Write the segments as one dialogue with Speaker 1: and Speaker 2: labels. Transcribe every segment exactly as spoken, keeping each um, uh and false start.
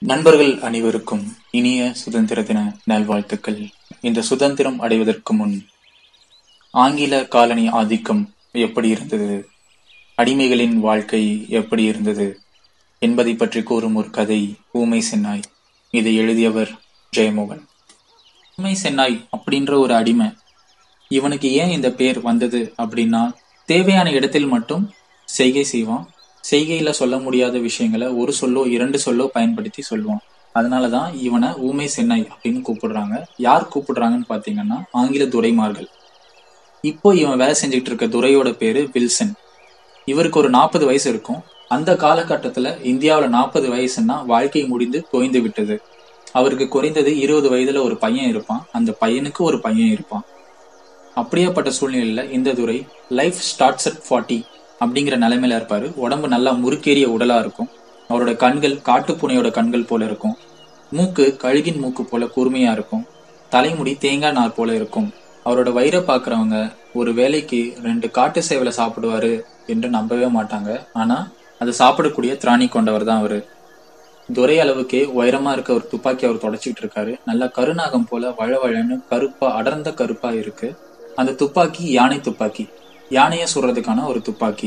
Speaker 1: நண்பர்கள் அனைவருக்கும் இனிய சுதந்திர தின நல்வாழ்த்துக்கள். இந்த சுதந்திரம் அடைவதற்கு முன் ஆங்கில காலனி ஆதிக்கம் எப்படி இருந்தது, அடிமைகளின் வாழ்க்கை எப்படி இருந்தது என்பதை பற்றி கூறும் ஒரு கதை ஊமை சென்னாய். இதை எழுதியவர் ஜெயமோகன். ஊமை சென்னாய் அப்படின்ற ஒரு அடிமை. இவனுக்கு ஏன் இந்த பேர் வந்தது அப்படின்னா, தேவையான இடத்தில் மட்டும் செய்கை செய்வான். செய்கையில சொல்ல முடியாத விஷயங்களை ஒரு சொல்லோ இரண்டு சொல்லோ பயன்படுத்தி சொல்லுவான். அதனாலதான் இவனை ஊமை சென்னாய் அப்படின்னு கூப்பிடுறாங்க. யார் கூப்பிடுறாங்கன்னு பாத்தீங்கன்னா, ஆங்கில துரைமார்கள். இப்போ இவன் வேலை செஞ்சுட்டு இருக்க துரையோட பேரு வில்சன். இவருக்கு ஒரு நாற்பது வயசு இருக்கும். அந்த காலகட்டத்துல இந்தியாவில நாற்பது வயசுன்னா வாழ்க்கை முடிந்து தொய்ந்து விட்டது. அவருக்கு குறைந்தது இருபது வயதுல ஒரு பையன் இருப்பான். அந்த பையனுக்கு ஒரு பையன் இருப்பான். அப்படியேப்பட்ட சூழ்நிலையில இந்த துரை லைஃப் ஸ்டார்ட்ஸ் அட் ஃபார்ட்டி அப்படிங்கிற நிலைமையில இருப்பாரு. உடம்பு நல்லா முறுக்கேறிய உடலா இருக்கும். அவரோட கண்கள் காட்டுப்பூனையோட கண்கள் போல இருக்கும். மூக்கு கழுகின் மூக்கு போல கூர்மையா இருக்கும். தலைமுடி தேங்காய் நார் போல இருக்கும். அவரோட வயிறை பாக்குறவங்க ஒரு வேலைக்கு ரெண்டு காட்டு சேவலை சாப்பிடுவாரு என்று நம்பவே மாட்டாங்க. ஆனா அதை சாப்பிடக்கூடிய திராணி கொண்டவர் தான் அவரு. துரை அளவுக்கே உயரமா இருக்க ஒரு துப்பாக்கி அவர் தொடச்சிட்டு இருக்காரு. நல்லா கருநாகம் போல வழவழன்னு கருப்பா அடர்ந்த கருப்பா இருக்கு. அந்த துப்பாக்கி யானை துப்பாக்கி, யானைய சுடுறதுக்கான ஒரு துப்பாக்கி.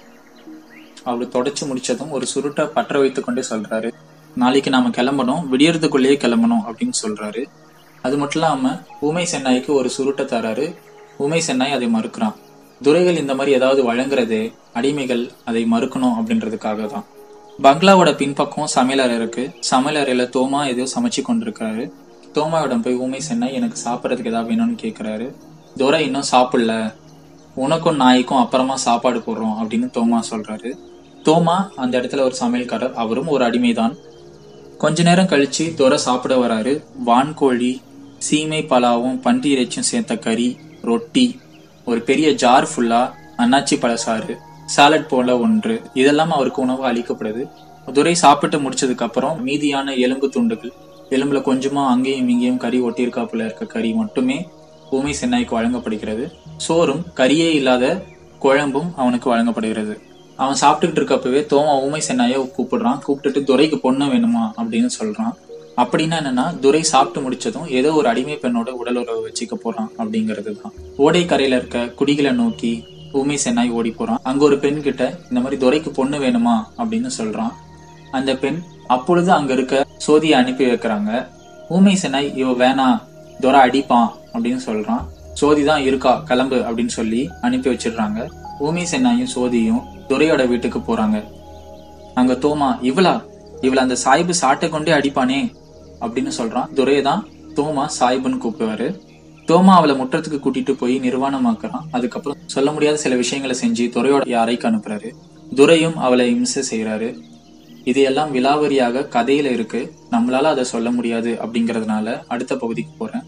Speaker 1: அவரு தொடச்சு முடிச்சதும் ஒரு சுருட்டை பற்ற வைத்து கொண்டே சொல்றாரு, நாளைக்கு நாம கிளம்பணும், விடியறதுக்குள்ளேயே கிளம்பணும் அப்படின்னு சொல்றாரு. அது மட்டும் இல்லாம ஊமை சென்னாய்க்கு ஒரு சுருட்டை தராரு. ஊமை சென்னாய் அதை மறுக்கிறான். துரைகள் இந்த மாதிரி ஏதாவது வழங்குறதே அடிமைகள் அதை மறுக்கணும் அப்படின்றதுக்காக தான். பங்களாவோட பின்பக்கம் சமையலறை இருக்கு. சமையலறையில தோமா ஏதோ சமைச்சு கொண்டிருக்காரு. தோமாவிடம் போய் ஊமை சென்னாய் எனக்கு சாப்பிடறதுக்கு ஏதாவது வேணும்னு கேக்குறாரு. துரை இன்னும் சாப்பிடல, உனக்கும் நாய்க்கும் அப்புறமா சாப்பாடு போடுறோம் அப்படின்னு தோமா சொல்றாரு. தோமா அந்த இடத்துல ஒரு சமையல்காரர், அவரும் ஒரு அடிமைதான். கொஞ்ச நேரம் கழிச்சு துரை சாப்பிட வராரு. வான்கோழி, சீமை பலாவும் பன்றி இறைச்சியும் சேர்த்த கறி, ரொட்டி, ஒரு பெரிய ஜார் ஃபுல்லா அன்னாச்சி பழசாறு, சாலட் போல ஒன்று, இதெல்லாம் அவருக்கு உணவு அளிக்கப்படுது. துரை சாப்பிட்டு முடிச்சதுக்கு அப்புறம் மீதியான எலும்பு துண்டுகள், எலும்புல கொஞ்சமா அங்கேயும் இங்கேயும் கறி ஒட்டியிருக்காப்புல இருக்க கறி மட்டுமே ஊமை சென்னாய்க்கு வழங்கப்படுகிறது. சோறும் கறியே இல்லாத குழம்பும் அவனுக்கு வழங்கப்படுகிறது. அவன் சாப்பிட்டுக்கிட்டு இருக்கப்பவே தோமா ஊமை சென்னாய கூப்பிடுறான். கூப்பிட்டுட்டு துரைக்கு பொண்ணு வேணுமா அப்படின்னு சொல்றான். அப்படின்னா என்னன்னா, துரை சாப்பிட்டு முடிச்சதும் ஏதோ ஒரு அடிமை பெண்ணோட உடல் உறவு வச்சுக்க போறான் அப்படிங்கிறது தான். ஓடை கரையில இருக்க குடிகளை நோக்கி ஊமை சென்னாய் ஓடி போறான். அங்க ஒரு பெண் கிட்ட இந்த மாதிரி துரைக்கு பொண்ணு வேணுமா அப்படின்னு சொல்றான். அந்த பெண் அப்பொழுது அங்க இருக்க சோதியை அனுப்பி வைக்கிறாங்க. ஊமை சென்னாய் இவ வேணா, துரை அடிப்பான் அப்படின்னு சொல்றான். சோதிதான் இருக்கா, கிளம்பு அப்படின்னு சொல்லி அனுப்பி வச்சிடுறாங்க. ஊமை சென்னாயும் சோதியும் துரையோட வீட்டுக்கு போறாங்க. அங்க தோமா இவளா, இவள அந்த சாயிபு சாட்டை கொண்டே அடிப்பானே அப்படின்னு சொல்றான். துரையதான் தோமா சாயிபுன்னு கூப்பிடுவாரு. தோமா அவளை முற்றத்துக்கு கூட்டிட்டு போய் நிர்வாணமாக்குறான். அதுக்கப்புறம் சொல்ல முடியாத சில விஷயங்களை செஞ்சு துரையோட அறைக்கு அனுப்புறாரு. துரையும் அவளை இம்சை செய்யறாரு. இது எல்லாம் விலாவரியாக கதையில இருக்கு, நம்மளால அதை சொல்ல முடியாது அப்படிங்கறதுனால அடுத்த பகுதிக்கு போறேன்.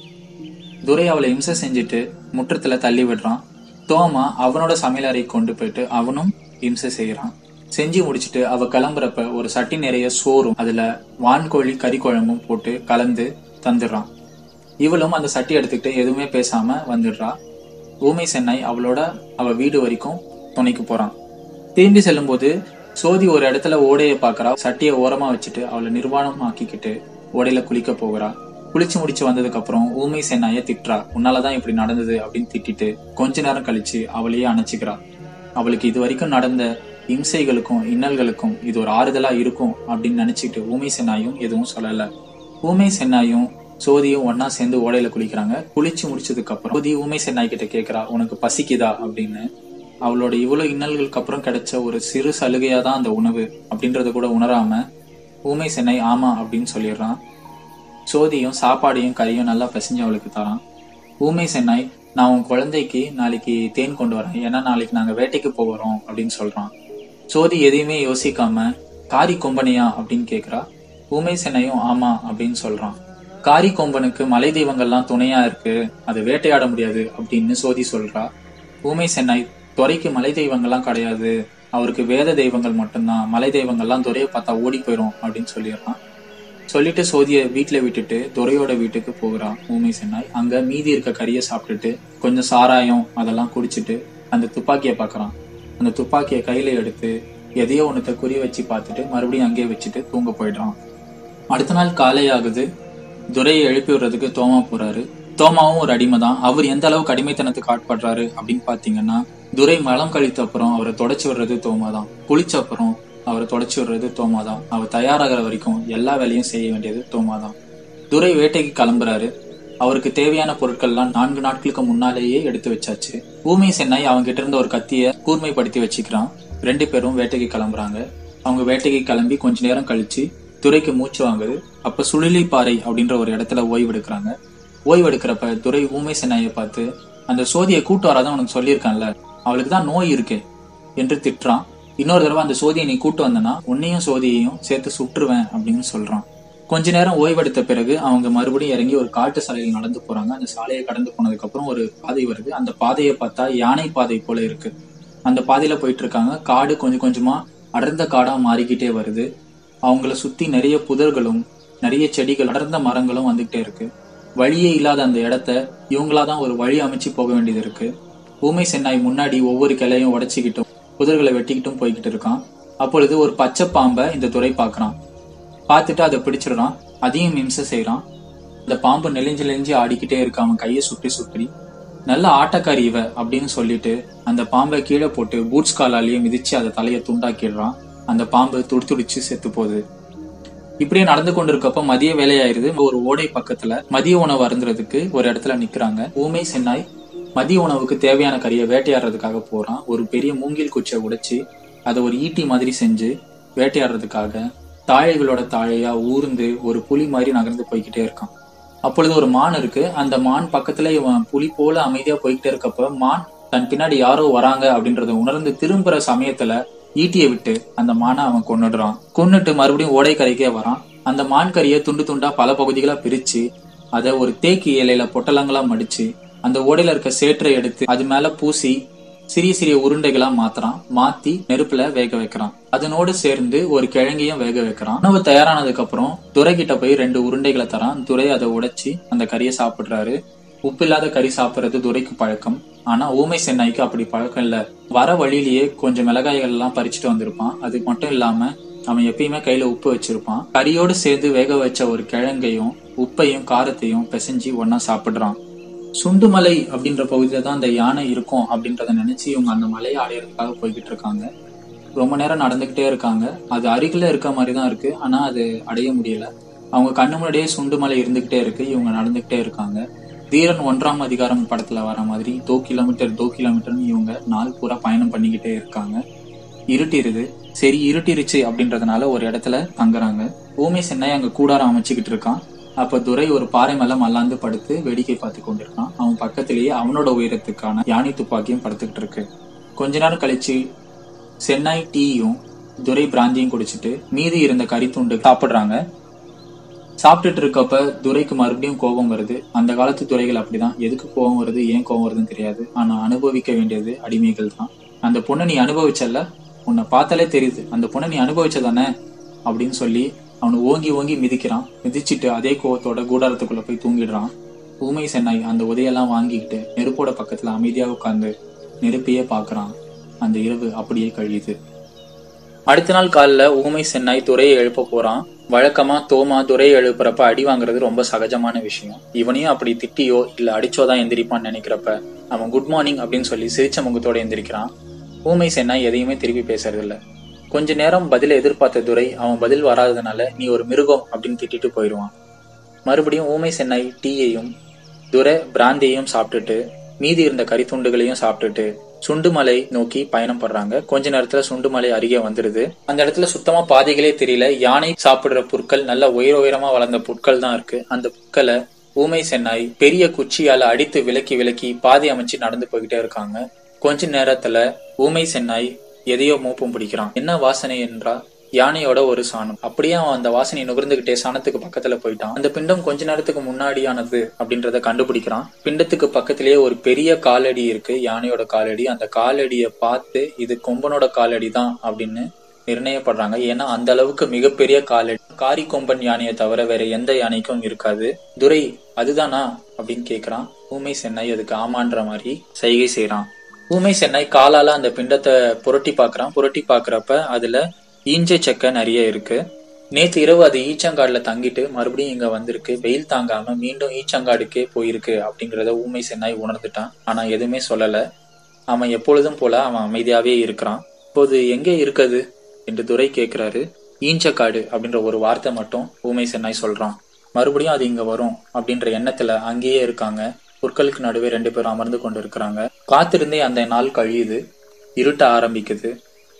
Speaker 1: துரை அவளை இம்சை செஞ்சுட்டு முற்றத்துல தள்ளி விடுறான். தோமா அவனோட சமையலறை கொண்டு போயிட்டு அவனும் இம்சை செய்யறான். செஞ்சு முடிச்சுட்டு அவ கிளம்புறப்ப ஒரு சட்டி நிறைய சோறும் அதுல வான்கோழி கறி குழம்பும் போட்டு கலந்து தந்துடுறான். இவளும் அந்த சட்டி எடுத்துக்கிட்டு எதுவுமே பேசாம வந்துடுறா. ஊமை சென்னாய் அவளோட அவ வீடு வரைக்கும் துணைக்கு போறான். திரும்பி செல்லும் போது சோதி ஒரு இடத்துல ஓடையை பாக்குறா. சட்டியை ஓரமா வச்சுட்டு அவளை நிர்வாணம் ஆக்கிக்கிட்டு ஓடையில குளிக்க போகிறா. குளிச்சு முடிச்சு வந்ததுக்கு அப்புறம் ஊமை சென்னாய திட்டுறா. உன்னாலதான் இப்படி நடந்தது அப்படின்னு திட்டிட்டு கொஞ்ச நேரம் கழிச்சு அவளையே அணைச்சிக்கிறா. அவளுக்கு இது வரைக்கும் நடந்த இம்சைகளுக்கும் இன்னல்களுக்கும் இது ஒரு ஆறுதலா இருக்கும் அப்படின்னு நினைச்சிட்டு ஊமை சென்னாயும் எதுவும் சொல்லல. ஊமை சென்னாயும் சோதியும் ஒன்னா சேர்ந்து ஓடையில குளிக்கிறாங்க. குளிச்சு முடிச்சதுக்கு அப்புறம் சோதி ஊமை சென்னாய் கிட்ட கேக்குறா, உனக்கு பசிக்குதா அப்படின்னு. அவளோட இவ்வளவு இன்னல்களுக்கு அப்புறம் கிடைச்ச ஒரு சிறு சலுகையாதான் அந்த உணவு அப்படின்றத கூட உணராம ஊமை சென்னாய் ஆமா அப்படின்னு சொல்லிடுறான். சோதியும் சாப்பாடையும் கறியும் நல்லா பசிஞ்சு அவளுக்கு தரான். ஊமை சென்னாய், நான் உன் குழந்தைக்கு நாளைக்கு தேன் கொண்டு வரேன், ஏன்னா நாளைக்கு நாங்க வேட்டைக்கு போகிறோம் அப்படின்னு சொல்றான். சோதி எதையுமே யோசிக்காம காரி கொம்பனையா அப்படின்னு கேக்குறா. ஊமை சென்னாயும் ஆமா அப்படின்னு சொல்றான். காரி கொம்பனுக்கு மலை தெய்வங்கள்லாம் துணையா இருக்கு, அதை வேட்டையாட முடியாது அப்படின்னு சோதி சொல்றா. ஊமை சென்னாய், துரைக்கு மலை தெய்வங்கள்லாம் கிடையாது, அவருக்கு வேத தெய்வங்கள் மட்டும்தான், மலை தெய்வங்கள்லாம் துரையை பார்த்தா ஓடி போயிரும் அப்படின்னு சொல்லிடுறான். சொல்லிட்டு சோதிய வீட்டுல விட்டுட்டு துரையோட வீட்டுக்கு போகிறான் ஊமை சென்னாய். அங்க மீதி இருக்க கறியை சாப்பிட்டுட்டு கொஞ்சம் சாராயம் அதெல்லாம் குடிச்சிட்டு அந்த துப்பாக்கியை பாக்குறான். அந்த துப்பாக்கியை கையில எடுத்து எதையோ ஒன்னத்தை குறி வச்சு பார்த்துட்டு மறுபடியும் அங்கேயே வச்சுட்டு தூங்க போயிடுறான். அடுத்த நாள் காலை ஆகுது. துரையை எழுப்பி விடுறதுக்கு தோமா போறாரு. தோமாவும் ஒரு அடிமை தான். அவர் எந்த அளவுக்கு அடிமைத்தனத்துக்கு ஆட்படுறாரு அப்படின்னு பாத்தீங்கன்னா, துரை மலம் கழித்த அப்புறம் அவரை தொடச்சு விடுறது தோமா தான். குளிச்ச அப்புறம் அவரை தொடச்சு விடுறது தோமா தான். அவர் தயாராகிற வரைக்கும் எல்லா வேலையும் செய்ய வேண்டியது தோமா தான். துரை வேட்டைக்கு கிளம்புறாரு. அவருக்கு தேவையான பொருட்கள்லாம் நான்கு நாட்களுக்கு முன்னாலேயே எடுத்து வச்சாச்சு. ஊமை சென்னாய் அவங்க கிட்ட இருந்த ஒரு கத்திய கூர்மைப்படுத்தி வச்சுக்கிறான். ரெண்டு பேரும் வேட்டைக்கு கிளம்புறாங்க. அவங்க வேட்டைக்கு கிளம்பி கொஞ்ச நேரம் கழிச்சு துரைக்கு மூச்சு வாங்குது. அப்ப சுழிலி பாறை அப்படின்ற ஒரு இடத்துல ஓய்வு எடுக்கிறாங்க. ஓய்வு எடுக்கிறப்ப துரை ஊமை சென்னாயை பார்த்து, அந்த சோதியை கூட்டு வராதான் உனக்கு சொல்லியிருக்கான்ல, அவளுக்கு தான் நோய் இருக்கு என்று திட்டுறான். இன்னொரு தடவை அந்த சோதியை நீ கூட்டு வந்தனா உன்னையும் சோதியையும் சேர்த்து சுட்டுருவேன் அப்படின்னு சொல்றான். கொஞ்ச நேரம் ஓய்வெடுத்த பிறகு அவங்க மறுபடியும் இறங்கி ஒரு காட்டு சாலையில் நடந்து போறாங்க. அந்த சாலையை கடந்து போனதுக்கு அப்புறம் ஒரு பாதை வருது. அந்த பாதையை பார்த்தா யானை பாதை போல இருக்கு. அந்த பாதையில போயிட்டு இருக்காங்க. காடு கொஞ்சம் கொஞ்சமா அடர்ந்த காடா மாறிக்கிட்டே வருது. அவங்கள சுத்தி நிறைய புதர்களும் நிறைய செடிகள் அடர்ந்த மரங்களும் வந்துகிட்டே இருக்கு. வழியே இல்லாத அந்த இடத்த இவங்களாதான் ஒரு வழி அமைச்சு போக வேண்டியது இருக்கு. ஊமை சென்னாய் முன்னாடி ஒவ்வொரு கிளையும் உடைச்சிக்கிட்டும் புதர்களை வெட்டிக்கிட்டும் போய்கிட்டு இருக்கான். அப்பொழுது ஒரு பச்சை பாம்பை இந்த துரை பாக்குறான். பார்த்துட்டு அதை பிடிச்சிடறான். அதையும் இம்சை செய்யறான். இந்த பாம்பு நெலிஞ்சு நெலிஞ்சு ஆடிக்கிட்டே இருக்க அவன் கையை சுற்றி சுற்றி, நல்ல ஆட்டக்காரி இவ அப்படின்னு சொல்லிட்டு அந்த பாம்பை கீழே போட்டு பூட்ஸ் காலாலேயே மிதிச்சு அதை தலையை துண்டாக்கிடுறான். அந்த பாம்பு துடி துடிச்சு செத்து போகுது. இப்படியே நடந்து கொண்டு இருக்கப்ப மதிய வேலையாயிருது. ஒரு ஓடை பக்கத்துல மதிய உணவு அருந்துறதுக்கு ஒரு இடத்துல நிக்கிறாங்க. ஊமை சென்னாய் மதிய உணவுக்கு தேவையான கறியை வேட்டையாடுறதுக்காக போறான். ஒரு பெரிய மூங்கில் குச்சியை உடைச்சு அதை ஒரு ஈட்டி மாதிரி செஞ்சு வேட்டையாடுறதுக்காக தாழைகளோட தாழையா ஊர்ந்து ஒரு புலி மாதிரி நகர்ந்து போய்கிட்டே இருக்கான். அப்பொழுது ஒரு மான் இருக்கு. அந்த மான் பக்கத்துல இவன் புலி போல அமைதியா போய்கிட்டே இருக்கப்ப மான் தன் பின்னாடி யாரோ வராங்க அப்படின்றத உணர்ந்து திரும்புற சமயத்துல ஈட்டியை விட்டு அந்த மானை அவன் கொன்னுடுறான். கொன்னுட்டு மறுபடியும் ஓடைக்கரைக்கே வரான். அந்த மான் கறியை துண்டு துண்டா பல பகுதிகளா பிரிச்சு அதை ஒரு தேக்கு இலையில பொட்டலங்களா மடிச்சு அந்த ஓடையில இருக்க சேற்றை எடுத்து அது மேல பூசி சிறிய சிறிய உருண்டைகளா மாத்துறான். மாத்தி நெருப்புல வேக வைக்கிறான். அதனோடு சேர்ந்து ஒரு கிழங்கையும் வேக வைக்கிறான். உணவு தயாரானதுக்கு அப்புறம் துரை கிட்ட போய் ரெண்டு உருண்டைகளை தரான். துரை அதை உடைச்சி அந்த கறியை சாப்பிடுறாரு. உப்பு இல்லாத கறி சாப்பிடுறது துரைக்கு பழக்கம். ஆனா ஊமை சென்னாய்க்கு அப்படி பழக்கம் இல்ல. வர வழியிலேயே கொஞ்சம் மிளகாய்கள் எல்லாம் பறிச்சுட்டு வந்திருப்பான். அது மட்டும் இல்லாம அவன் எப்பயுமே கையில உப்பு வச்சிருப்பான். கறியோடு சேர்ந்து வேக வச்ச ஒரு கிழங்கையும் உப்பையும் காரத்தையும் பிசைஞ்சு ஒன்னா சாப்பிடுறான். சுண்டுமலை அப்படின்ற பகுதியில தான் அந்த யானை இருக்கும் அப்படின்றத நினைச்சு இவங்க அந்த மலையை அடையறதுக்காக போய்கிட்டு இருக்காங்க. ரொம்ப நேரம் நடந்துகிட்டே இருக்காங்க. அது அருகில இருக்க மாதிரிதான் இருக்கு. ஆனா அது அடைய முடியல. அவங்க கண்ணு முன்னாடியே சுண்டுமலை இருந்துகிட்டே இருக்கு. இவங்க நடந்துகிட்டே இருக்காங்க. தீரன் ஒன்றாம் அதிகாரம் படத்துல வர மாதிரி தோ கிலோமீட்டர் தோ கிலோமீட்டர்னு இவங்க நாள் பூரா பயணம் பண்ணிக்கிட்டே இருக்காங்க. இருட்டிருது. சரி இருட்டிருச்சு அப்படின்றதுனால ஒரு இடத்துல தங்குறாங்க. ஊமை சென்னாய் அங்க கூடாரம் அமைச்சுக்கிட்டு இருக்கான். அப்ப துரை ஒரு பாறை மேல மல்லாந்து படுத்து வேடிக்கை பார்த்து கொண்டிருக்கான். அவன் பக்கத்திலேயே அவனோட உயரத்துக்கான யானை துப்பாக்கியும் படுத்துக்கிட்டு இருக்கு. கொஞ்ச நேரம் கழிச்சு சென்னாய் டீயும் துரை பிராந்தியும் குடிச்சிட்டு மீதி இருந்த கறி துண்டு சாப்பிடுறாங்க. சாப்பிட்டுட்டு இருக்கப்ப துரைக்கு மறுபடியும் கோபம் வருது. அந்த காலத்து துரைகள் அப்படிதான். எதுக்கு கோபம் வருது ஏன் கோபம் வருதுன்னு தெரியாது. ஆனா அனுபவிக்க வேண்டியது அடிமைகள் தான். அந்த பொண்ணை நீ அனுபவிச்சல்ல, உன்னை பார்த்தாலே தெரியுது அந்த பொண்ணை நீ அனுபவிச்சதானே அப்படின்னு சொல்லி அவனு ஓங்கி ஓங்கி மிதிக்கிறான். மிதிச்சுட்டு அதே கோவத்தோட கூடாரத்துக்குள்ள போய் தூங்கிடுறான். ஊமை சென்னாய் அந்த உதையெல்லாம் வாங்கிக்கிட்டு நெருப்போட பக்கத்துல அமைதியா உட்கார்ந்து நெருப்பையே பாக்குறான். அந்த இரவு அப்படியே கழியுது. அடுத்த நாள் காலில ஊமை சென்னாய் துரையை எழுப்ப போறான். வழக்கமா தோமா துரையை எழுப்புறப்ப அடி வாங்குறது ரொம்ப சகஜமான விஷயம். இவனையும் அப்படி திட்டியோ இல்ல அடிச்சோதான் எந்திரிப்பான்னு நினைக்கிறப்ப அவன் குட் மார்னிங் அப்படின்னு சொல்லி சிரிச்ச முகத்தோட எந்திரிக்கிறான். ஊமை சென்னாய் எதையுமே திருப்பி பேசுறது இல்ல. கொஞ்ச நேரம் பதில எதிர்பார்த்த துரை அவன் பதில் வராததுனால நீ ஒரு மிருகம் அப்படின்னு திட்டிட்டு போயிடுவான். மறுபடியும் ஊமை சென்னாய் டீயையும் துரை பிராந்தியையும் சாப்பிட்டுட்டு மீதி இருந்த கறி துண்டுகளையும் சாப்பிட்டுட்டு சுண்டுமலை நோக்கி பயணம் பண்றாங்க. கொஞ்ச நேரத்துல சுண்டுமலை அருகே வந்துருது. அந்த இடத்துல சுத்தமா பாதைகளே தெரியல. யானை சாப்பிடுற புற்கள் நல்ல உயர உயரமா வளர்ந்த புற்கள் தான் இருக்கு. அந்த புற்களை ஊமை சென்னாய் பெரிய குச்சியால அடித்து விலக்கி விலக்கி பாதை அமைச்சு நடந்து போய்கிட்டே இருக்காங்க. கொஞ்ச நேரத்துல ஊமை சென்னாய் எதையோ மோப்பம் பிடிக்கிறான். என்ன வாசனை என்றா யானையோட ஒரு சாணம். அப்படியே அவன் அந்த வாசனை நுகர்ந்துகிட்டே சாணத்துக்கு பக்கத்துல போயிட்டான். அந்த பிண்டம் கொஞ்ச நேரத்துக்கு முன்னாடியானது அப்படின்றத கண்டுபிடிக்கிறான். பிண்டத்துக்கு பக்கத்திலேயே ஒரு பெரிய காலடி இருக்கு, யானையோட காலடி. அந்த காலடிய பார்த்து இது கொம்பனோட காலடி தான் அப்படின்னு நிர்ணயப்படுறாங்க. ஏன்னா அந்த அளவுக்கு மிகப்பெரிய காலடி காரி கொம்பன் யானையை தவிர வேற எந்த யானைக்கும் இருக்காது. துரை அதுதானா அப்படின்னு கேக்குறான். ஊமை சென்னாய் அதுக்கு ஆமான்ற மாதிரி சைகை செய்யறான். ஊமை சென்னாய் காலால அந்த பிண்டத்தை புரட்டி பாக்குறான். புரட்டி பாக்குறப்ப அதுல ஈஞ்ச சக்கை நிறைய இருக்கு. நேத்து இரவு அது ஈச்சங்காடுல தங்கிட்டு மறுபடியும் இங்க வந்திருக்கு. வெயில் தாங்காம மீண்டும் ஈச்சங்காடுக்கே போயிருக்கு அப்படிங்கறத ஊமை சென்னாய் உணர்ந்துட்டான். ஆனா எதுவுமே சொல்லல. அவன் எப்பொழுதும் போல அவன் அமைதியாவே இருக்கிறான். இப்போது எங்கே இருக்குது என்று துரை கேட்கிறாரு. ஈஞ்சக்காடு அப்படின்ற ஒரு வார்த்தை மட்டும் ஊமை சென்னாய் சொல்றான். மறுபடியும் அது இங்க வரும் அப்படின்ற எண்ணத்துல அங்கேயே இருக்காங்க. புற்களுக்கு நடுவே ரெண்டு பேரும் அமர்ந்து கொண்டு இருக்கிறாங்க. காத்திருந்தே அந்த நாள் கழியுது. இருட்ட ஆரம்பிக்குது.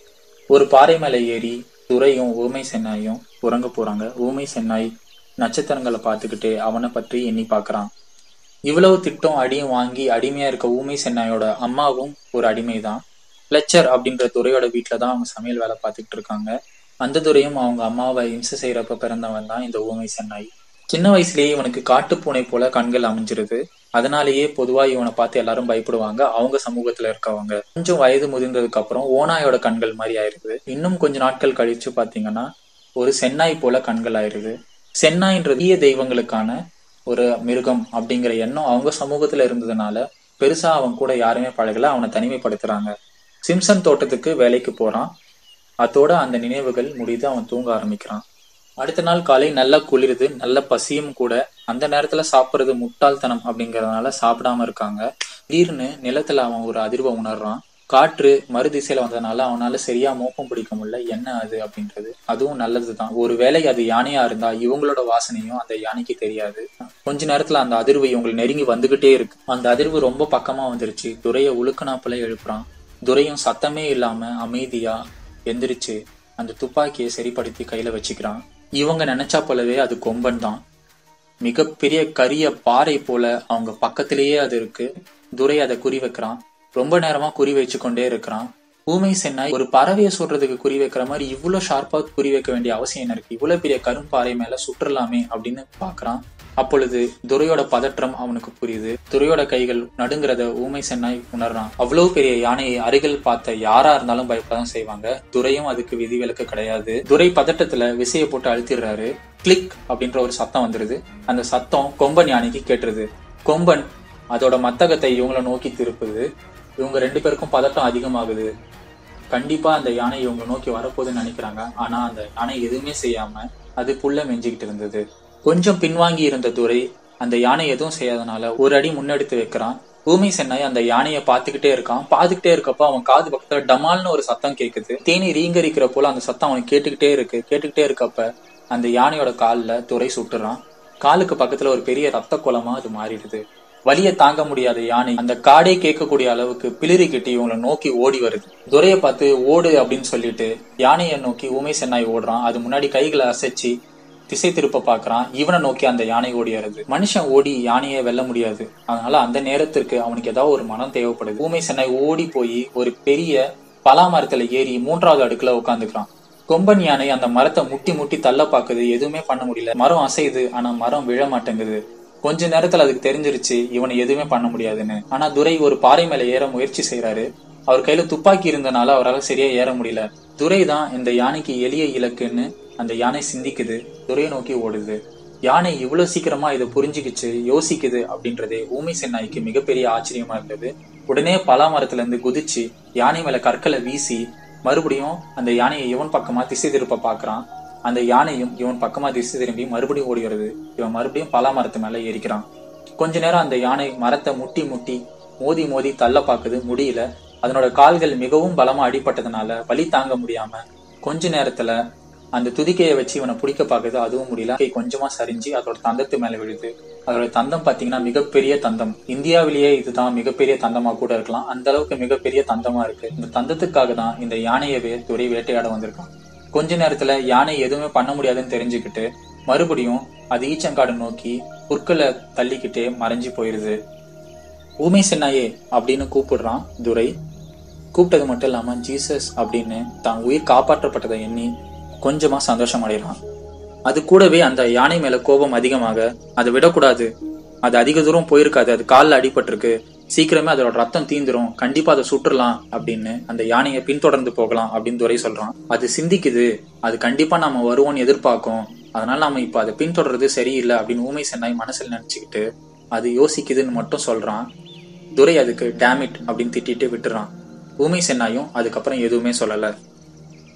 Speaker 1: ஒரு பாறை மேல ஏறி துரையும் ஊமை சென்னாயும் உறங்க போறாங்க. ஊமை சென்னாய் நட்சத்திரங்களை பார்த்துக்கிட்டே அவனை பற்றி எண்ணி பாக்குறான். இவ்வளவு திட்டம் அடியும் வாங்கி அடிமையா இருக்க ஊமை சென்னாயோட அம்மாவும் ஒரு அடிமைதான். பிளச்சர் அப்படின்ற துரையோட வீட்டுலதான் அவங்க சமையல் வேலை பார்த்துக்கிட்டு இருக்காங்க. அந்த துரையும் அவங்க அம்மாவை இம்சை செய்யறப்ப பிறந்தவன் தான் இந்த ஊமை சென்னாய். சின்ன வயசுலயே இவனுக்கு காட்டுப்பூனை போல கண்கள் அமைஞ்சிருது. அதனாலேயே பொதுவா இவனை பார்த்து எல்லாரும் பயப்படுவாங்க, அவங்க சமூகத்துல இருக்கவங்க. கொஞ்சம் வயது முதிர்ந்ததுக்கு அப்புறம் ஓநாயோட கண்கள் மாதிரி ஆயிருது. இன்னும் கொஞ்ச நாட்கள் கழிச்சு பாத்தீங்கன்னா ஒரு சென்னாய் போல கண்கள் ஆயிருது. சென்னாய்ன்றது தீய தெய்வங்களுக்கான ஒரு மிருகம் அப்படிங்கிற எண்ணம் அவங்க சமூகத்துல இருந்ததுனால பெருசா அவன் கூட யாருமே பழகல. அவனை தனிமைப்படுத்துறாங்க. சிம்சன் தோட்டத்துக்கு வேலைக்கு போறான். அதோட அந்த நினைவுகள் முடிந்து அவன் தூங்க ஆரம்பிக்கிறான். அடுத்த நாள் காலை நல்லா குளிருது, நல்ல பசியும் கூட. அந்த நேரத்துல சாப்பிடுறது முட்டாள்தனம் அப்படிங்கறதுனால சாப்பிடாம இருக்காங்க. திடீர்னு நிலத்துல அவன் ஒரு அதிர்வை உணர்றான். காற்று மறு திசையில வந்ததுனால அவனால சரியா மோப்பம் பிடிக்க முடியல என்ன அது அப்படின்றது. அதுவும் நல்லதுதான். ஒரு வேளை அது யானையா இருந்தா இவங்களோட வாசனையும் அந்த யானைக்கு தெரியாது. கொஞ்ச நேரத்துல அந்த அதிர்வு இவங்களை நெருங்கி வந்துகிட்டே இருக்கு. அந்த அதிர்வு ரொம்ப பக்கமா வந்துருச்சு. துரைய உழுக்கனாப்புல எழுப்புறான். துரையும் சத்தமே இல்லாம அமைதியா எந்திரிச்சு அந்த துப்பாக்கியை சரிப்படுத்தி கையில வச்சுக்கிறான். இவங்க நினைச்சா போலவே அது கொம்பன் தான். மிகப்பெரிய கரிய பாறை போல அவங்க பக்கத்திலேயே அது இருக்கு. துரை அதை குறி வைக்கிறான். ரொம்ப நேரமா குறி வச்சு கொண்டே இருக்கிறான். ஊமை சென்னாய் ஒரு பறவையை சுடுறதுக்கு குறி வைக்கிற மாதிரி இவ்வளவு ஷார்ப்பா குறி வைக்க வேண்டிய அவசியம் என்ன இருக்கு, இவ்வளவு பெரிய கரும்பாறை மேல சுற்றலாமே அப்படின்னு பாக்குறான். அப்பொழுது துரையோட பதற்றம் அவனுக்கு புரியுது. துரையோட கைகள் நடுங்கிறத ஊமை சென்னாய் உணர்றான். அவ்வளவு பெரிய யானையை அருகில் பார்த்த யாரா இருந்தாலும் பயப்படதான் செய்வாங்க. துரையும் அதுக்கு விதிவிலக்கு கிடையாது. துரை பதட்டத்துல விசையை போட்டு அழுத்திடுறாரு. கிளிக் அப்படின்ற ஒரு சத்தம் வந்துருது. அந்த சத்தம் கொம்பன் யானைக்கு கேட்டுருது. கொம்பன் அதோட மத்தகத்தை இவங்களை நோக்கி திருப்புது. இவங்க ரெண்டு பேருக்கும் பதட்டம் அதிகமாகுது. கண்டிப்பா அந்த யானை இவங்க நோக்கி வரப்போகுதுன்னு நினைக்கிறாங்க. ஆனா அந்த யானை எதுவுமே செய்யாம அது புல்ல மெஞ்சிக்கிட்டு இருந்தது. கொஞ்சம் பின்வாங்கி இருந்த துரை அந்த யானை எதுவும் செய்யாதனால ஒரு அடி முன்னெடுத்து வைக்கிறான். ஊமை சென்னாய் அந்த யானையை பார்த்துக்கிட்டே இருக்கான். பார்த்துக்கிட்டே இருக்கப்போ அவன் காது பக்கத்துல டமால்னு ஒரு சத்தம் கேக்குது. தேனி ரீங்கரிக்கிற போல அந்த சத்தம் அவனுக்கு கேட்டுக்கிட்டே இருக்கு. கேட்டுக்கிட்டே இருக்கப்ப அந்த யானையோட கால்ல துரை சுட்டுறான். காலுக்கு பக்கத்துல ஒரு பெரிய ரத்த குளமா அது மாறிடுது. வலிய தாங்க முடியாத யானை அந்த காடே கேட்கக்கூடிய அளவுக்கு பிளிரி கட்டி இவங்களை நோக்கி ஓடி வருது. துரைய பார்த்து ஓடு அப்படின்னு சொல்லிட்டு யானையை நோக்கி ஊமை சென்னாய் ஓடுறான். அது முன்னாடி கைகளை அசைச்சு திசை திருப்ப பாக்குறான். இவனை நோக்கி அந்த யானை ஓடி வருது. மனுஷன் ஓடி யானையை வெல்ல முடியாது. அதனால அந்த நேரத்திற்கு அவனுக்கு ஏதாவது ஒரு மனம் தேவைப்படுது. ஊமை சென்னாய் ஓடி போய் ஒரு பெரிய பலாமரத்துல ஏறி மூன்றாவது அடுக்குல உட்காந்துக்கிறான். கொம்பன் யானை அந்த மரத்தை முட்டி முட்டி தள்ள பாக்குது. எதுவுமே பண்ண முடியல. மரம் அசையுது, ஆனா மரம் விழ மாட்டேங்குது. கொஞ்ச நேரத்துல அதுக்கு தெரிஞ்சிருச்சு இவனை எதுவுமே பண்ண முடியாதுன்னு. ஆனா துரை ஒரு பாறை மேல ஏற முயற்சி செய்யறாரு. அவர் கையில துப்பாக்கி இருந்தனால அவரால் சரியா ஏற முடியல. துரை தான் இந்த யானைக்கு எளிய இலக்குன்னு அந்த யானை சிந்திக்குது. துரையை நோக்கி ஓடுது. யானை இவ்வளவு சீக்கிரமா இதை புரிஞ்சுக்கிச்சு யோசிக்குது அப்படின்றதே ஊமை சென்னாய்க்கு மிகப்பெரிய ஆச்சரியமா இருந்தது. உடனே பலாமரத்துல இருந்து குதிச்சு யானை மேல கற்களை வீசி மறுபடியும் அந்த யானையை இவன் பக்கமா திசை திருப்ப பாக்குறான். அந்த யானையும் இவன் பக்கமா திசை திரும்பி மறுபடியும் ஓடி வருது. இவன் மறுபடியும் பலாமரத்து மேல ஏறிக்கிறான். கொஞ்ச நேரம் அந்த யானை மரத்தை முட்டி முட்டி மோதி மோதி தள்ள பாக்குது. முடியல. அதனோட கால்கள் மிகவும் பலமா அடிபட்டதுனால வலி தாங்க முடியாம கொஞ்ச நேரத்துல அந்த துதிக்கையை வச்சு இவனை பிடிக்க பாக்குது. அதுவும் முடியல. கை கொஞ்சமா சரிஞ்சு அதோட தந்தத்து மேல விழுது. அதோட தந்தம் பாத்தீங்கன்னா மிகப்பெரிய தந்தம். இந்தியாவிலேயே இதுதான் மிகப்பெரிய தந்தமா கூட இருக்கலாம். அந்த அளவுக்கு மிகப்பெரிய தந்தமா இருக்கு. இந்த தந்தத்துக்காக தான் இந்த யானையவே துரை வேட்டையாட வந்திருக்கான். கொஞ்ச நேரத்துல யானை எதுவுமே பண்ண முடியாதுன்னு தெரிஞ்சுக்கிட்டு மறுபடியும் அது ஈச்சங்காடு நோக்கி புற்களை தள்ளிக்கிட்டே மறைஞ்சு போயிருது. ஊமை சென்னாயே அப்படின்னு கூப்பிடுறான் துரை. கூப்பிட்டது மட்டும் இல்லாம ஜீசஸ் அப்படின்னு தான் உயிர் காப்பாற்றப்பட்டதை எண்ணி கொஞ்சமா சந்தோஷம் அடைகிறான். அது கூடவே அந்த யானை மேல கோபம் அதிகமாக அதை விடக்கூடாது, அது அதிக தூரம் போயிருக்காது, அது காலில் அடிபட்டிருக்கு, சீக்கிரமே அதோட ரத்தம் தீந்துரும், கண்டிப்பா அதை சுட்டுறலாம் அப்படின்னு அந்த யானையை பின்தொடர்ந்து போகலாம் அப்படின்னு துரை சொல்றான். அது சிந்திக்குது, அது கண்டிப்பா நாம வருவோம்னு எதிர்பார்க்கும், அதனால நாம இப்ப அதை பின்தொடர்றது சரியில்லை அப்படின்னு ஊமை சென்னாய் மனசுல நினைச்சுக்கிட்டு அது யோசிக்குதுன்னு மட்டும் சொல்றான். துரை அதுக்கு டேமிட் அப்படின்னு திட்டிட்டு விட்டுறான். ஊமை சென்னாயும் அதுக்கப்புறம் எதுவுமே சொல்லல.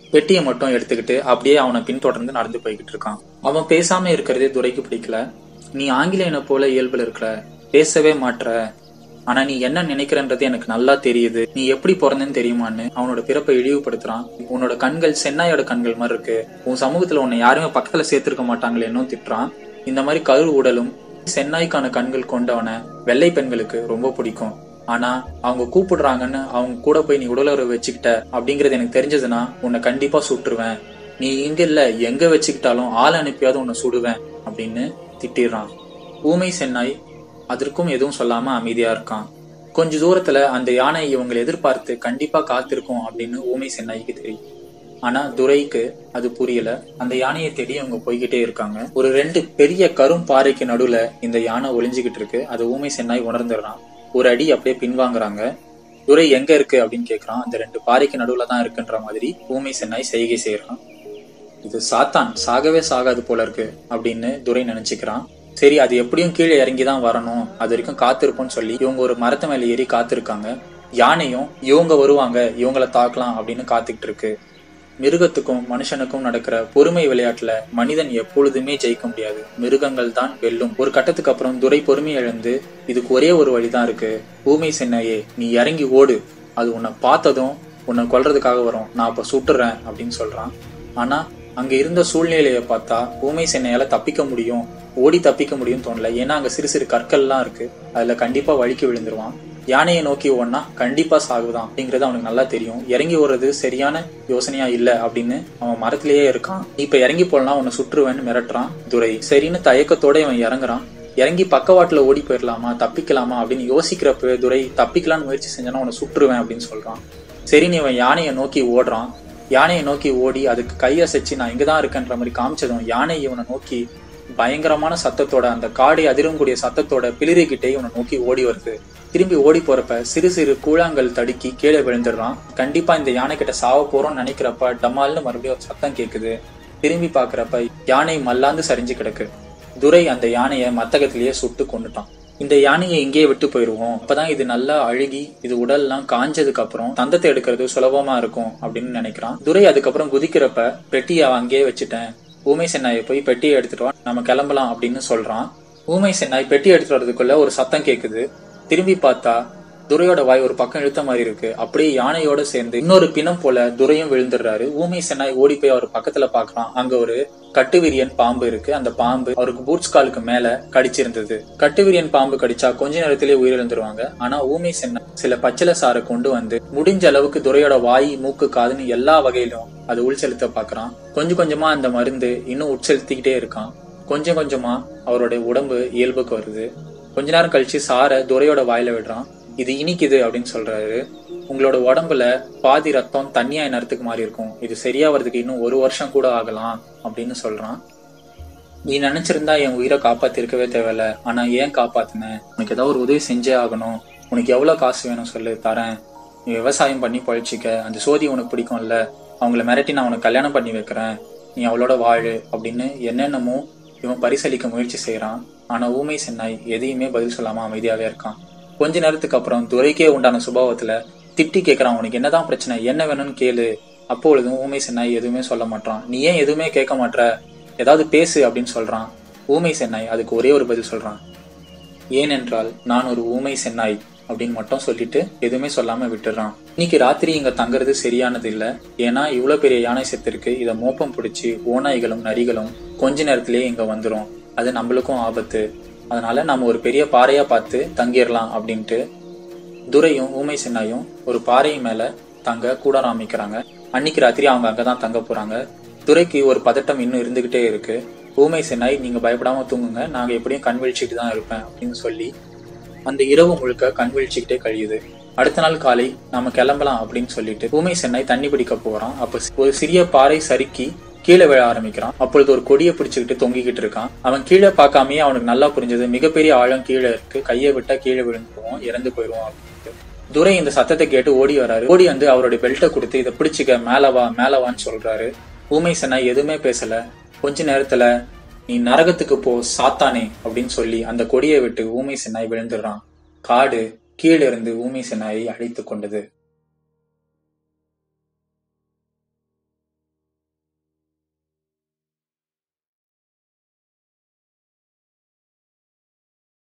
Speaker 1: பெட்டியை மட்டும் எடுத்துக்கிட்டு அப்படியே அவனை பின்தொடர்ந்து நடந்து போய்கிட்டு இருக்கான். அவன் பேசாம இருக்கிறதே துரைக்கு பிடிக்கல. நீ ஆங்கிலேயனை போல இயல்புல இருக்கிற, பேசவே மாட்ற, ஆனா நீ என்ன நினைக்கிறன்றது எனக்கு நல்லா தெரியுது, நீ எப்படி பிறந்தன்னு தெரியுமான்னு அவனோட பிறப்பை இழிவுபடுத்துறான். உன்னோட கண்கள் சென்னாயோட கண்கள் மாதிரி இருக்கு, உன் சமூகத்துல உன்னை யாருமே பக்கத்துல சேர்த்திருக்க மாட்டாங்களேன்னு திட்டுறான். இந்த மாதிரி கரு உடலும் சென்னாய்க்கான கண்கள் கொண்டவன வெள்ளை பெண்களுக்கு ரொம்ப பிடிக்கும். ஆனா அவங்க கூப்பிடுறாங்கன்னு அவங்க கூட போய் நீ உடலுறவு வச்சுக்கிட்ட அப்படிங்கறது எனக்கு தெரிஞ்சதுன்னா உன்னை கண்டிப்பா சுட்டுருவேன். நீ இங்க இல்ல எங்க வச்சுக்கிட்டாலும் ஆள் அனுப்பியாவது உன்னை சுடுவேன் அப்படின்னு திட்டிடுறான். ஊமை சென்னாய் அதற்கும் எதுவும் சொல்லாம அமைதியா இருக்கான். கொஞ்ச தூரத்துல அந்த யானை இவங்களை எதிர்பார்த்து கண்டிப்பா காத்திருக்கும் அப்படின்னு ஊமை சென்னாய்க்கு தெரியும். ஆனா துரைக்கு அது புரியல. அந்த யானையை தேடி அவங்க போய்கிட்டே இருக்காங்க. ஒரு ரெண்டு பெரிய கரும் பாறைக்கு நடுவுல இந்த யானை ஒளிஞ்சுகிட்டு இருக்கு. அது ஊமை சென்னாய் உணர்ந்துடுறான். ஒரு அடி அப்படியே பின்வாங்குறாங்க. துரை எங்க இருக்கு அப்படின்னு கேக்குறான். அந்த ரெண்டு பாறைக்கு நடுவுல தான் இருக்குன்ற மாதிரி ஊமை சென்னாய் செய்கை செய்யறான். இது சாத்தான், சாகவே சாகாது போல இருக்கு அப்படின்னு துரை நினைச்சுக்கிறான். சரி, அது எப்படியும் கீழே இறங்கிதான் வரணும், அது வரைக்கும் காத்திருப்போம்னு சொல்லி இவங்க ஒரு மரத்து மேல ஏறி காத்திருக்காங்க. யானையும் இவங்க வருவாங்க, இவங்களை தாக்கலாம் அப்படின்னு காத்துக்கிட்டு இருக்கு. மிருகத்துக்கும் மனுஷனுக்கும் நடக்கிற பொறுமை விளையாட்டுல மனிதன் எப்பொழுதுமே ஜெயிக்க முடியாது, மிருகங்கள் தான் வெல்லும். ஒரு கட்டத்துக்கு அப்புறம் துரை பொறுமை இழந்து இதுக்கு ஒரே ஒரு வழிதான் இருக்கு, ஊமை சென்னையே நீ இறங்கி ஓடு, அது உன்னை பார்த்ததும் உன்னை கொல்றதுக்காக வரும், நான் அப்ப சுட்டுறேன் அப்படின்னு சொல்றான். ஆனா அங்க இருந்த சூழ்நிலையை பார்த்தா ஊமை சென்னையால தப்பிக்க முடியும், ஓடி தப்பிக்க முடியும் தோணல. ஏன்னா அங்க சிறு சிறு கற்கள் எல்லாம் இருக்கு, அதுல கண்டிப்பா வழுக்கி விழுந்துருவான். யானையை நோக்கி ஓடனா கண்டிப்பா சாகுதான் அப்படிங்கறது அவனுக்கு நல்லா தெரியும். இறங்கி ஓடுறது சரியான யோசனையா இல்ல அப்படின்னு அவன் மரத்திலேயே இருக்கான். இப்ப இறங்கி போடலாம், உன்னை சுற்றுவேன்னு மிரட்டுறான் துரை. சரின்னு தயக்கத்தோட இவன் இறங்குறான். இறங்கி பக்கவாட்டுல ஓடி போயிடலாமா, தப்பிக்கலாமா அப்படின்னு யோசிக்கிறப்ப துரை தப்பிக்கலான்னு முயற்சி செஞ்சானா உன்னை சுற்றுவேன் அப்படின்னு சொல்றான். சரின்னு இவன் யானையை நோக்கி ஓடுறான். யானையை நோக்கி ஓடி அதுக்கு கையசைச்சு நான் இங்கதான் இருக்கேன்ற மாதிரி காமிச்சதும் யானை இவனை நோக்கி பயங்கரமான சத்தத்தோட, அந்த காடை அதிரக்கூடிய சத்தத்தோட பிளிரிக்கிட்டே இவனை நோக்கி ஓடி வருது. திரும்பி ஓடி போறப்ப சிறு சிறு கூழாங்கல் தடுக்கி கீழே விழுந்துடுறான். கண்டிப்பா இந்த யானை கிட்ட சாவ போறோம்னு நினைக்கிறப்ப டமால்னு மறுபடியும் ஒரு சத்தம் கேக்குது. திரும்பி பாக்குறப்ப யானை மல்லாந்து சரிஞ்சு கிடக்கு. துரை அந்த யானைய மத்தகத்திலேயே சுட்டு கொண்டுட்டான். இந்த யானையை இங்கேயே விட்டு போயிருவோம், அப்பதான் இது நல்லா அழுகி இது உடல் எல்லாம் காஞ்சதுக்கு அப்புறம் தந்தத்தை எடுக்கிறது சுலபமா இருக்கும் அப்படின்னு நினைக்கிறான். துரை அதுக்கப்புறம் குதிக்கிறப்ப பெட்டியை அங்கேயே வச்சுட்டேன், ஊமை சென்னாயை போய் பெட்டியை எடுத்துட்டு வா, நம்ம கிளம்பலாம் அப்படின்னு சொல்றான். ஊமை சென்னாய் பெட்டி எடுத்துட்டு வரதுக்குள்ள ஒரு சத்தம் கேக்குது. திரும்பி பார்த்தா துரையோட வாய் ஒரு பக்கம் இழுத்த மாதிரி இருக்கு. அப்படியே யானையோட சேர்ந்து இன்னொரு பிணம் போல துரையும் விழுந்துடுறாரு. ஊமை சென்னாய் ஓடி போய் அவர் பக்கத்துல பாக்குறான். அங்க ஒரு கட்டுவிரியன் பாம்பு இருக்கு. அந்த பாம்பு அவருக்கு பூட்ஸ் காலுக்கு மேல கடிச்சிருந்தது. கட்டுவிரியன் பாம்பு கடிச்சா கொஞ்ச நேரத்திலேயே உயிரிழந்துருவாங்க. ஆனா ஊமை சென்னாய் சில பச்சில சாரை கொண்டு வந்து முடிஞ்ச அளவுக்கு துரையோட வாய், மூக்கு, காதுன்னு எல்லா வகையிலும் அது உள்செலுத்த பாக்குறான். கொஞ்சம் கொஞ்சமா அந்த மருந்து இன்னும் உட்செலுத்திக்கிட்டே இருக்கான். கொஞ்சம் கொஞ்சமா அவருடைய உடம்பு இயல்புக்கு வருது. கொஞ்ச நேரம் கழிச்சு சாரை துரையோட வாயில விடுறான். இது இனிக்குது அப்படின்னு சொல்றாரு. உங்களோட உடம்புல பாதி ரத்தம் தண்ணியா நேரத்துக்கு மாறி இருக்கும், இது சரியா வர்றதுக்கு இன்னும் ஒரு வருஷம் கூட ஆகலாம் அப்படின்னு சொல்றான். நீ நினைச்சிருந்தா என் உயிரை காப்பாத்திருக்கவே தேவையில்ல, ஆனா ஏன் காப்பாத்தின, உனக்கு ஏதாவது ஒரு உதவி செஞ்சே ஆகணும், உனக்கு எவ்வளவு காசு வேணும் சொல்லு தரேன், நீ விவசாயம் பண்ணி பழிச்சிக்க, அந்த சோதி உனக்கு பிடிக்கும்ல, அவங்கள மிரட்டி நான் உனக்கு கல்யாணம் பண்ணி வைக்கிறேன், நீ அவளோட வாழு அப்படின்னு என்னென்னமோ இவன் பரிசளிக்க முயற்சி செய்யறான். ஆனா ஊமை சென்னாய் எதையுமே பதில் சொல்லாம அமைதியாவே இருக்கான். கொஞ்ச நேரத்துக்கு அப்புறம் துரைக்கே உண்டான சுபாவத்துல திட்டி கேட்கறான், உனக்கு என்னதான் பிரச்சனை, என்ன வேணும்னு கேளு. அப்பொழுதும் ஊமை சென்னாய் எதுவுமே சொல்ல மாட்டான். நீ ஏன் எதுவுமே கேட்க மாட்ற, ஏதாவது பேசு அப்படின்னு சொல்றான். ஊமை சென்னாய் அதுக்கு ஒரே ஒரு பதில் சொல்றான், ஏனென்றால் நான் ஒரு ஊமை சென்னாய் அப்படின்னு மட்டும் சொல்லிட்டு எதுவுமே சொல்லாம விட்டுறான். இன்னைக்கு ராத்திரி இங்க தங்குறது சரியானது இல்ல, ஏன்னா இவ்வளவு பெரிய யானை செத்து இருக்கு, இத மோப்பம் பிடிச்சி ஓநாய்களும் நரிகளும் கொஞ்ச நேரத்திலேயே இங்க வந்துரும், அது நம்மளுக்கும் ஆபத்து, அதனால நம்ம ஒரு பெரிய பாறையா பார்த்து தங்கிடலாம் அப்படின்ட்டு துரையும் ஊமை சென்னாயும் ஒரு பாறை மேல தங்க கூடாரம் அமைக்கிறாங்க. அன்னைக்கு ராத்திரி அவங்க அங்கதான் தங்க போறாங்க. துரைக்கு ஒரு பதட்டம் இன்னும் இருந்துகிட்டே இருக்கு. ஊமை சென்னாய் நீங்க பயப்படாம தூங்குங்க, நாங்க எப்படியும் கண் விழிச்சுட்டு தான் இருப்பேன் அப்படின்னு சொல்லி அந்த இரவு முழுக்க கண் விழிச்சுக்கிட்டே கழியுது. அடுத்த நாள் காலை நாம கிளம்பலாம் அப்படின்னு சொல்லிட்டு ஊமை சென்னாய் தண்ணி பிடிக்க போறான். அப்ப ஒரு சிறிய பாறை சறுக்கி கீழே விழ ஆரம்பிக்கிறான். அப்பொழுது ஒரு கொடியை பிடிச்சுக்கிட்டு தொங்கிக்கிட்டு இருக்கான். அவன் கீழே பார்க்காமயே அவனுக்கு நல்லா புரிஞ்சது, மிகப்பெரிய ஆழம் கீழே இருக்கு, கையை விட்டா கீழே விழுந்துருவோம், இறந்து போயிடுவோம் அப்படின்ட்டு. துரை இந்த சத்தத்தை கேட்டு ஓடி வராரு. ஓடி வந்து அவருடைய பெல்ட்டை கொடுத்து இதை பிடிச்சிக்க, மேலவா மேலவான்னு சொல்றாரு. ஊமை சென்னாய் எதுவுமே பேசல. கொஞ்ச நேரத்துல நீ நரகத்துக்கு போ சாத்தானே அப்படின்னு சொல்லி அந்த கொடியை விட்டு ஊமை சென்னாய் விழுந்துடுறான். காடு கீழே இருந்து ஊமை சென்னாயை அழித்து கொண்டது.